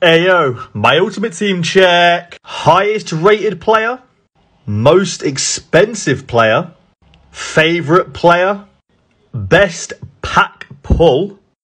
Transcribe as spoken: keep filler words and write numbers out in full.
Ayo, my ultimate team check. Highest rated player, most expensive player, favourite player, best pack pull,